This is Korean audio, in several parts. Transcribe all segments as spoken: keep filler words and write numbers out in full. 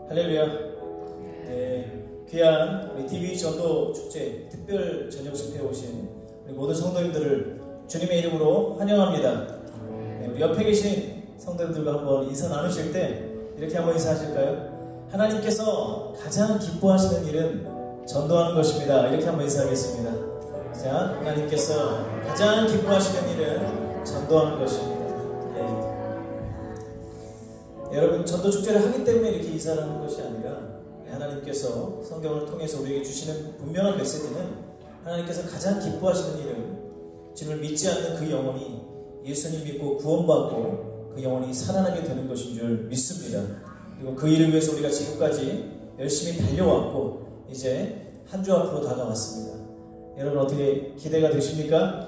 할렐루야. 네, 귀한 우리 티비 전도 축제 특별 저녁 집회에 오신 우리 모든 성도님들을 주님의 이름으로 환영합니다. 네, 우리 옆에 계신 성도님들과 한번 인사 나누실 때 이렇게 한번 인사하실까요? 하나님께서 가장 기뻐하시는 일은 전도하는 것입니다. 이렇게 한번 인사하겠습니다. 자, 하나님께서 가장 기뻐하시는 일은 전도하는 것입니다. 여러분, 전도 축제를 하기 때문에 이렇게 인사를 하는 것이 아니라 하나님께서 성경을 통해서 우리에게 주시는 분명한 메시지는 하나님께서 가장 기뻐하시는 일은 주님을 믿지 않는 그 영혼이 예수님 믿고 구원받고 그 영혼이 살아나게 되는 것인 줄 믿습니다. 그리고 그 일을 위해서 우리가 지금까지 열심히 달려왔고 이제 한 주 앞으로 다가왔습니다. 여러분, 어떻게 기대가 되십니까?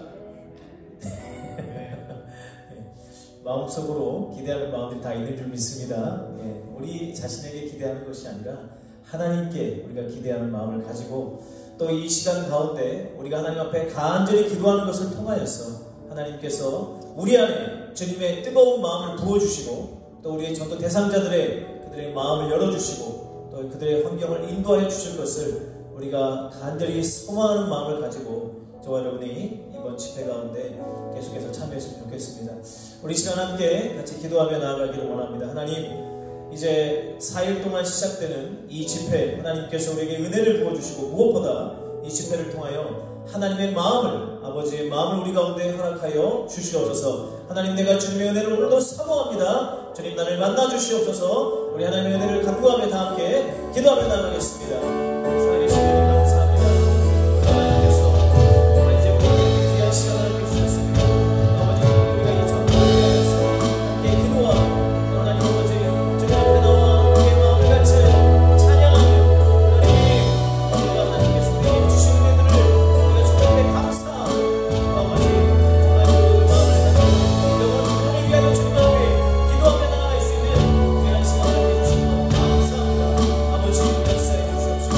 마음속으로 기대하는 마음들이 다 있는 줄 믿습니다. 예, 우리 자신에게 기대하는 것이 아니라 하나님께 우리가 기대하는 마음을 가지고 또 이 시간 가운데 우리가 하나님 앞에 간절히 기도하는 것을 통하여서 하나님께서 우리 안에 주님의 뜨거운 마음을 부어주시고 또 우리의 전도 대상자들의 그들의 마음을 열어주시고 또 그들의 환경을 인도하여 주실 것을 우리가 간절히 소망하는 마음을 가지고 저와 여러분이 이번 집회 가운데 계속해서 참여했으면 좋겠습니다. 우리 시간 함께 같이 기도하며 나아가기를 원합니다. 하나님, 이제 사 일 동안 시작되는 이 집회, 하나님께서 우리에게 은혜를 부어주시고 무엇보다 이 집회를 통하여 하나님의 마음을, 아버지의 마음을 우리 가운데 허락하여 주시옵소서. 하나님, 내가 주님의 은혜를 오늘도 사모합니다. 주님, 나를 만나 주시옵소서. 우리 하나님의 은혜를 간구하며 다 함께 기도하며 나아가겠습니다. 살아계신 주님 감사합니다. 하나님께서 이제 우리에게 귀한 시간을 주셨습니다. 아버지, 우리가 이 전도를 위하여서 함께 기도하고 하나님 아버지 주님 앞에 나와 우리의 마음을 같이 찬양하며 하나님, 우리가 하나님께서 우리에게 주신 은혜들을 우리가 주님 앞에 감사하고 아버지 정말 그 마음을 가지고 영원히 우리를 위하여 주님 앞에 기도하며 나아갈 수 있는 귀한 시간을 해주시고 감사합니다. 아버지, 역사해 주시옵소서.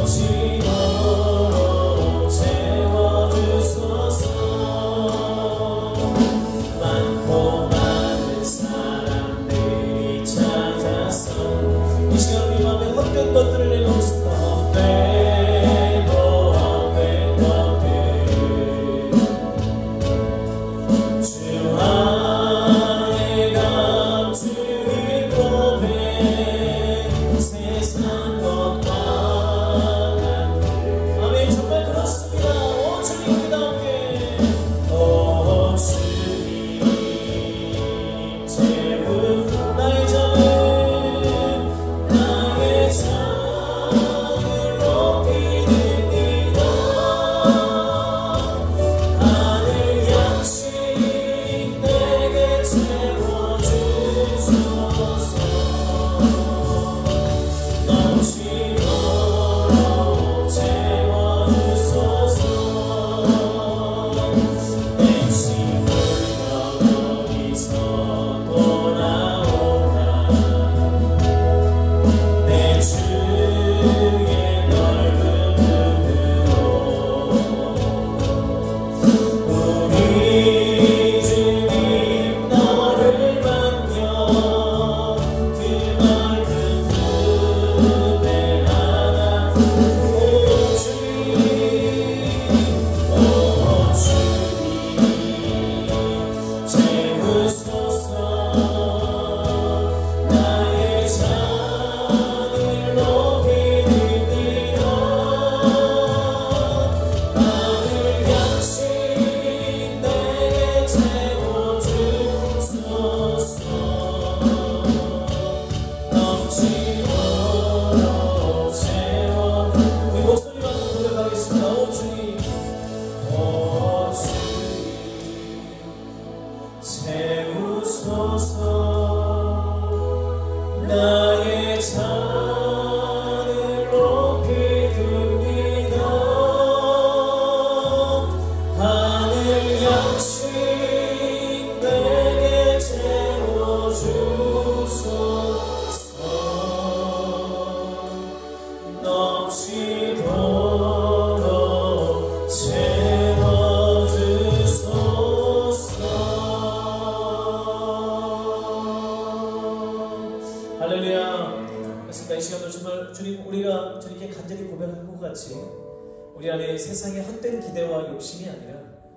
우리 안에 세상의 헛된 기대와 욕심이 아니라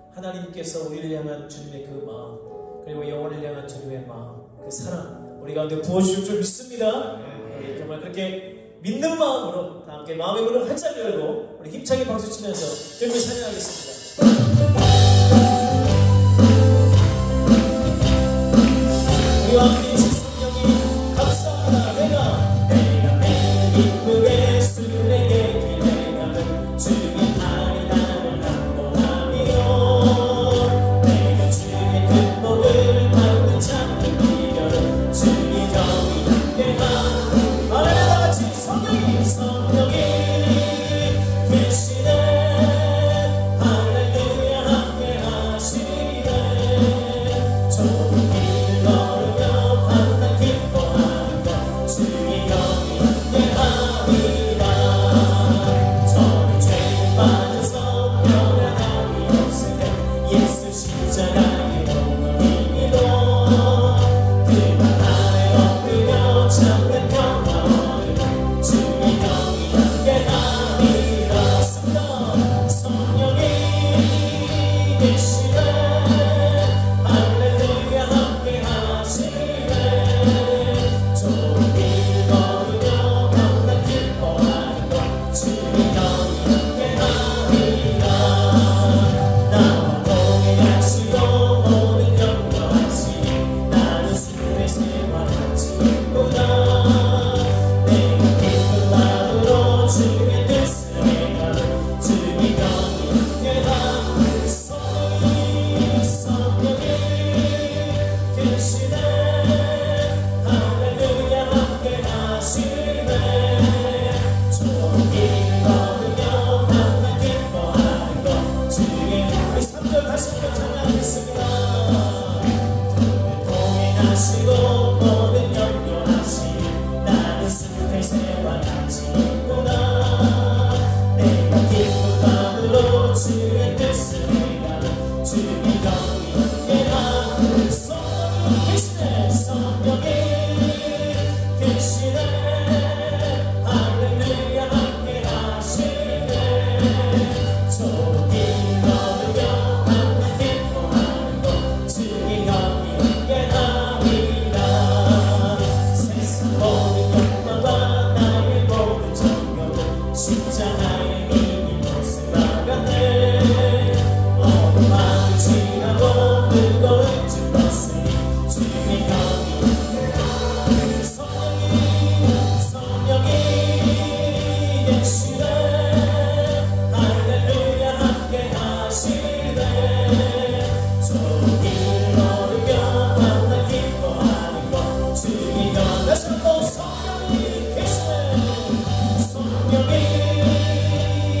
하나님께서 우리를 향한 주님의 그 마음, 그리고 영혼을 향한 주님의 마음, 그 사랑 우리 가운데 부어주실 줄 믿습니다. 우리 정말 그렇게 믿는 마음으로 다 함께 마음의 문을 활짝 열고 우리 힘차게 박수 치면서 주님을 찬양하겠습니다. 우리와 함께 성령이 감사합니다. 내가 내가 내 기쁨의 술에게 기대감은 주의 팔이 나를 감동하며 내가 주의 큰 복을 받는 참된 비결은 주의 정이 함께한 말하는 다같이 성령이 성령이 계시네 할렐루야 함께하시네 좋은 길을 걸으며 밤낮 기뻐한다 주의 영이 함께하리라 저는 죄에 빠져서 변화함이 없을 때 예수 십자가의 복을 힘입어 그만 아래 엎드려 참된 평화 얻으며 주의 영이 함께하리라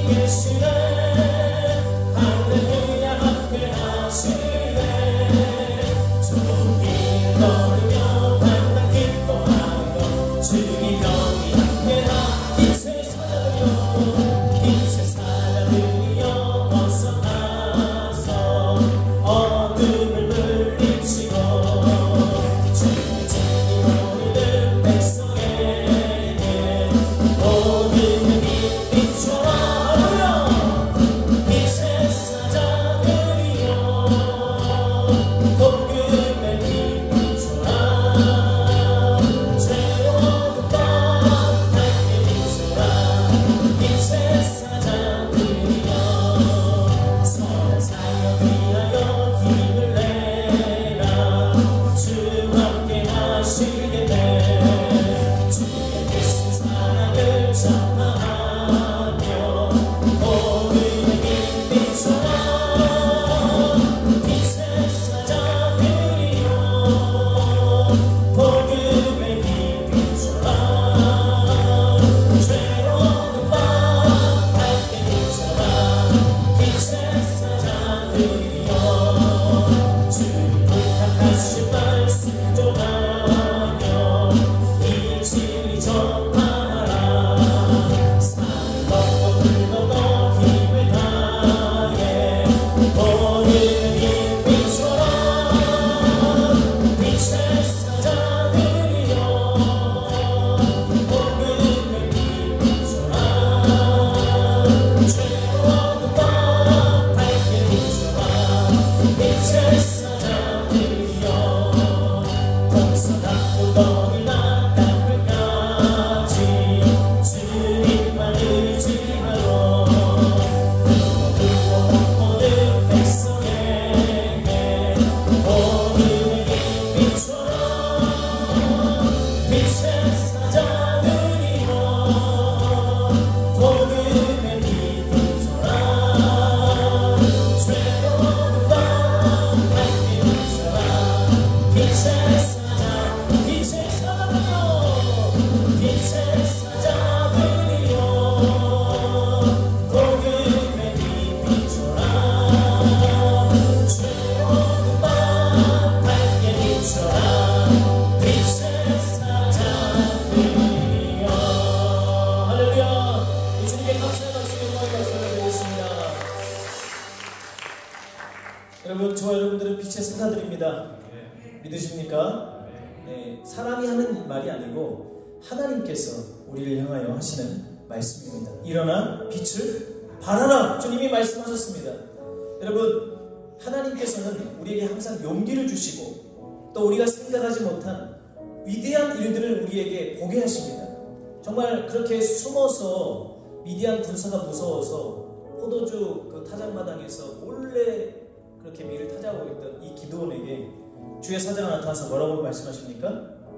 여러분, 저와 여러분들은 빛의 생사들입니다. 믿으십니까? 네, 사람이 하는 말이 아니고 하나님께서 우리를 향하여 하시는 말씀입니다. 일어나 빛을 발하라, 주님이 말씀하셨습니다. 여러분, 하나님께서는 우리에게 항상 용기를 주시고 또 우리가 생각하지 못한 위대한 일들을 우리에게 보게 하십니다. 정말 그렇게 숨어서 미디안 군사가 무서워서 포도주 그 타작마당에서 몰래 그렇게 밀을 타작하고 있던 이 기드온에게 주의 사자가 나타나서 뭐라고 말씀하십니까?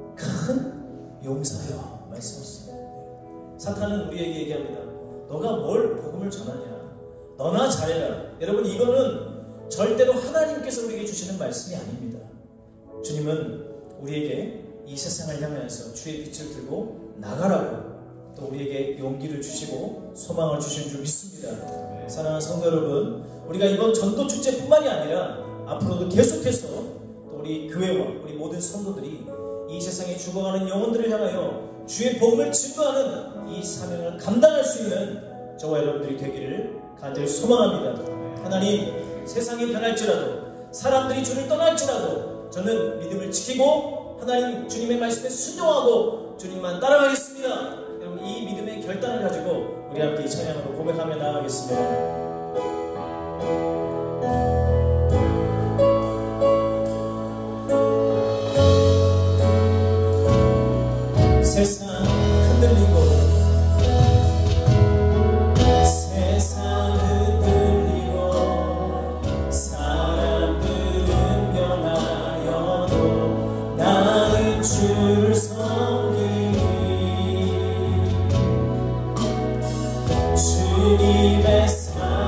큰 용사여 말씀하십니다. 사탄은 우리에게 얘기합니다. 너가 뭘 복음을 전하냐? 너나 잘해라. 여러분, 이거는 절대로 하나님께서 우리에게 주시는 말씀이 아닙니다. 주님은 우리에게 이 세상을 향하여서 주의 빛을 들고 나가라고 또 우리에게 용기를 주시고 소망을 주신 줄 믿습니다. 사랑하는 성도 여러분, 우리가 이번 전도 축제뿐만이 아니라 앞으로도 계속해서 또 우리 교회와 우리 모든 성도들이 이 세상에 죽어가는 영혼들을 향하여 주의 복음을 증거하는 이 사명을 감당할 수 있는 저와 여러분들이 되기를 간절히 소망합니다. 하나님, 세상이 변할지라도 사람들이 주를 떠날지라도 저는 믿음을 지키고 하나님 주님의 말씀에 순종하고 주님만 따라가겠습니다. 여러분, 이 믿음의 결단을 가지고 우리 함께 이 찬양으로 고백하며 나아가겠습니다. 세상 흔들리고 세상 흔들리고 사람들은 변하여도 나는 주를 섬기리. 주님의 사랑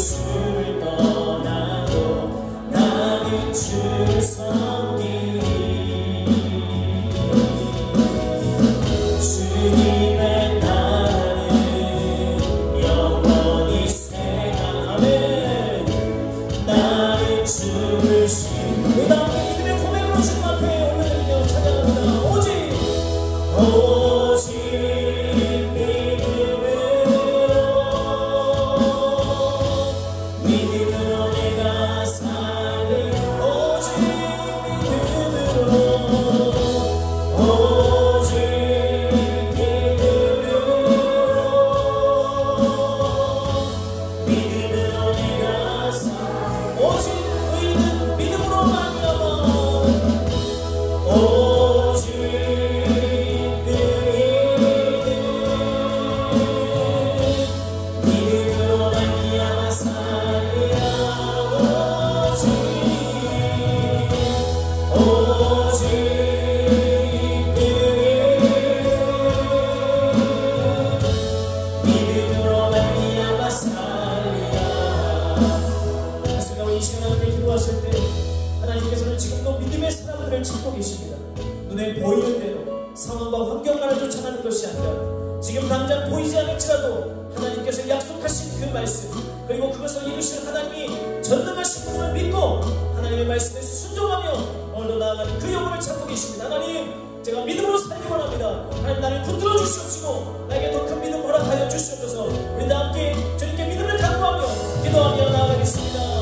주를 떠나고 나는 주를 섬기리. 주님의 나라는 영원히 생각하네. 나는 주를 신뢰. 그 다음에 믿음의 고백으로 주님 앞에 올려드리며 찬양합니다. 오직 오직 믿음으로 믿음으로 내가 살리. 오직 믿음으로 오직 믿음으로 믿음으로 내가 살리. 오직 의인은 믿음으로 말미암아. 오직 믿음으로 말미암아 살리라. 오직 오직 믿음으로 말미암아 살리라. 그래서 우리 이 시간 함께 기도하실 때 하나님께서는 지금도 믿음의 사람들을 찾고 계십니다. 눈에 보이는 대로 상황과 환경만을 쫓아가는 것이 아니라 지금 당장 보이지 않을지라도 하나님께서 약속하신 그 말씀, 그리고 그것을 이루실 하나님이 전능하신 분을 믿고 하나님의 말씀에 순종하며 오늘도 나아가는 그 영혼을 찾고 계십니다. 하나님, 제가 믿음으로 살기 원합니다. 하나님, 나를 붙들어 주시옵시고 나에게 더 큰 믿음 허락하여 주시옵소서. 우리 다 함께 주님께 믿음을 간구하며 기도하며 나아가겠습니다.